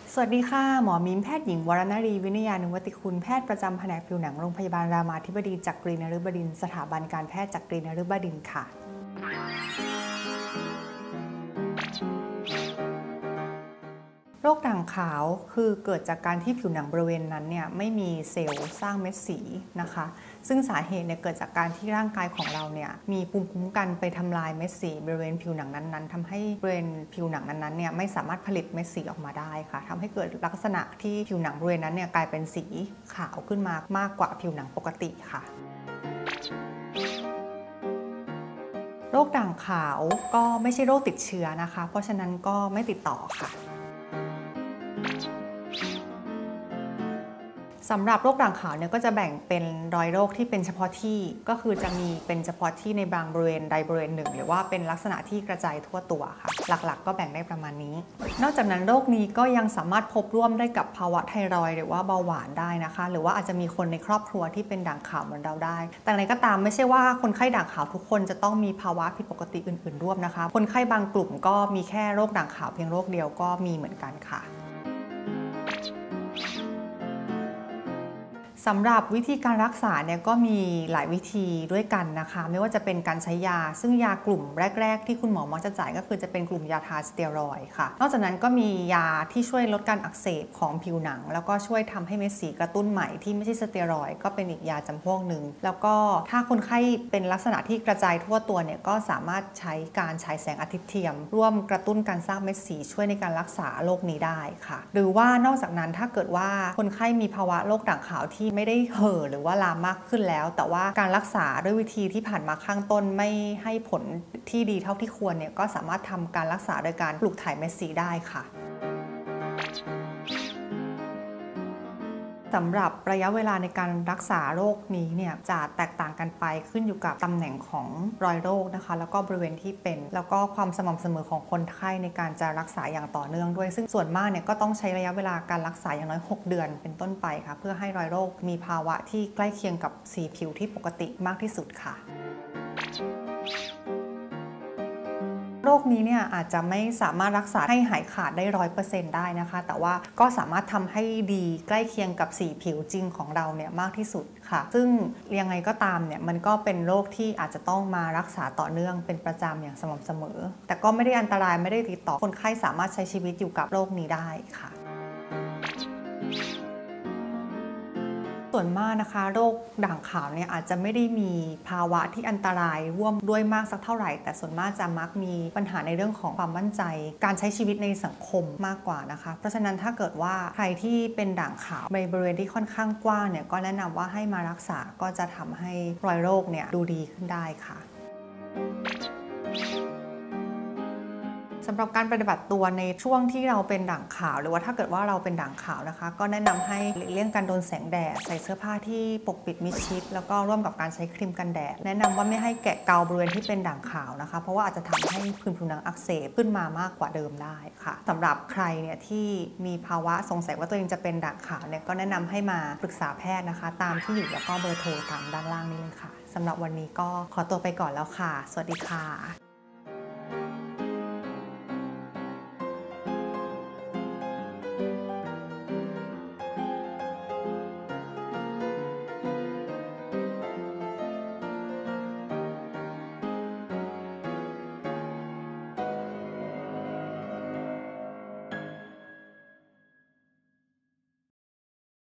สวัสดีค่ะหมอมิ้มแพทย์หญิงวรณรีวินยานุวัติคุณแพทย์ประจำแผนกผิวหนังโรงพยาบาลรามาธิบดีจักรีนฤบดินทร์สถาบันการแพทย์จักรีนฤบดินทร์ค่ะโรคด่างขาวคือเกิดจากการที่ผิวหนังบริเวณนั้นเนี่ยไม่มีเซลล์สร้างเม็ดสีนะคะซึ่งสาเหตุเนี่ยเกิดจากการที่ร่างกายของเราเนี่ยมีภูมิคุ้มกันไปทำลายเม็ดสีบริเวณผิวหนังนั้นๆทำให้บริเวณผิวหนังนั้นๆเนี่ยไม่สามารถผลิตเม็ดสีออกมาได้ค่ะทำให้เกิดลักษณะที่ผิวหนังบริเวณนั้นเนี่ยกลายเป็นสีขาวขึ้นมามากกว่าผิวหนังปกติค่ะโรคด่างขาวก็ไม่ใช่โรคติดเชื้อนะคะเพราะฉะนั้นก็ไม่ติดต่อค่ะสำหรับโรคด่างขาวเนี่ยก็จะแบ่งเป็นรอยโรคที่เป็นเฉพาะที่ก็คือจะมีเป็นเฉพาะที่ในบางบริเวณใดบริเวณหนึ่งหรือว่าเป็นลักษณะที่กระจายทั่วตัวค่ะหลักๆก็แบ่งได้ประมาณนี้นอกจากนั้นโรคนี้ก็ยังสามารถพบร่วมได้กับภาวะไทรอยด์หรือว่าเบาหวานได้นะคะหรือว่าอาจจะมีคนในครอบครัวที่เป็นด่างขาวเหมือนเราได้แต่อะไรก็ตามไม่ใช่ว่าคนไข้ด่างขาวทุกคนจะต้องมีภาวะผิดปกติอื่นๆร่วมนะคะคนไข้บางกลุ่มก็มีแค่โรคด่างขาวเพียงโรคเดียวก็มีเหมือนกันค่ะสำหรับวิธีการรักษาเนี่ยก็มีหลายวิธีด้วยกันนะคะไม่ว่าจะเป็นการใช้ยาซึ่งยากลุ่มแรกๆที่คุณหมอมักจะจ่ายก็คือจะเป็นกลุ่มยาทาสเตียรอยด์ค่ะนอกจากนั้นก็มียาที่ช่วยลดการอักเสบของผิวหนังแล้วก็ช่วยทำให้เม็ดสีกระตุ้นใหม่ที่ไม่ใช่สเตียรอยด์ก็เป็นอีกยาจำพวกหนึ่งแล้วก็ถ้าคนไข้เป็นลักษณะที่กระจายทั่วตัวเนี่ยก็สามารถใช้การฉายแสงอาทิตย์เทียมร่วมกระตุ้นการสร้างเม็ดสีช่วยในการรักษาโรคนี้ได้ค่ะหรือว่านอกจากนั้นถ้าเกิดว่าคนไข้มีภาวะโรคด่างขาวที่ไม่ได้เห่อหรือว่าลามมากขึ้นแล้วแต่ว่าการรักษาด้วยวิธีที่ผ่านมาข้างต้นไม่ให้ผลที่ดีเท่าที่ควรเนี่ยก็สามารถทำการรักษาโดยการปลูกถ่ายเม็ดสีได้ค่ะสำหรับระยะเวลาในการรักษาโรคนี้เนี่ยจะแตกต่างกันไปขึ้นอยู่กับตำแหน่งของรอยโรคนะคะแล้วก็บริเวณที่เป็นแล้วก็ความสม่ำเสมอของคนไข้ในการจะรักษาอย่างต่อเนื่องด้วยซึ่งส่วนมากเนี่ยก็ต้องใช้ระยะเวลาการรักษาอย่างน้อย6 เดือนเป็นต้นไปค่ะเพื่อให้รอยโรคมีภาวะที่ใกล้เคียงกับสีผิวที่ปกติมากที่สุดค่ะโรคนี้เนี่ยอาจจะไม่สามารถรักษาให้หายขาดได้100%ได้นะคะแต่ว่าก็สามารถทำให้ดีใกล้เคียงกับสีผิวจริงของเราเนี่ยมากที่สุดค่ะซึ่งยังไงก็ตามเนี่ยมันก็เป็นโรคที่อาจจะต้องมารักษาต่อเนื่องเป็นประจำอย่างสม่ำเสมอแต่ก็ไม่ได้อันตรายไม่ได้ติดต่อคนไข้สามารถใช้ชีวิตอยู่กับโรคนี้ได้ค่ะส่วนมากนะคะโรคด่างขาวเนี่ยอาจจะไม่ได้มีภาวะที่อันตรายร่วมด้วยมากสักเท่าไหร่แต่ส่วนมากจะมักมีปัญหาในเรื่องของความมั่นใจการใช้ชีวิตในสังคมมากกว่านะคะเพราะฉะนั้นถ้าเกิดว่าใครที่เป็นด่างขาวในบริเวณที่ค่อนข้างกว้างเนี่ยก็แนะนำว่าให้มารักษาก็จะทำให้รอยโรคเนี่ยดูดีขึ้นได้ค่ะสำหรับการปฏิบัติตัวในช่วงที่เราเป็นด่างขาวหรือว่าถ้าเกิดว่าเราเป็นด่างขาวนะคะก็แนะนำให้หลีกเลี่ยงการโดนแสงแดดใส่เสื้อผ้าที่ปกปิดมิดชิดแล้วก็ร่วมกับการใช้ครีมกันแดดแนะนำว่าไม่ให้แกะเกาบริเวณที่เป็นด่างขาวนะคะเพราะว่าอาจจะทำให้ผื่นผิวหนังอักเสบขึ้นมามากกว่าเดิมได้ค่ะสำหรับใครเนี่ยที่มีภาวะสงสัยว่าตัวเองจะเป็นด่างขาวเนี่ยก็แนะนำให้มาปรึกษาแพทย์นะคะตามที่อยู่แล้วก็เบอร์โทรตามด้านล่างนี้เลยค่ะสำหรับวันนี้ก็ขอตัวไปก่อนแล้วค่ะสวัสดีค่ะ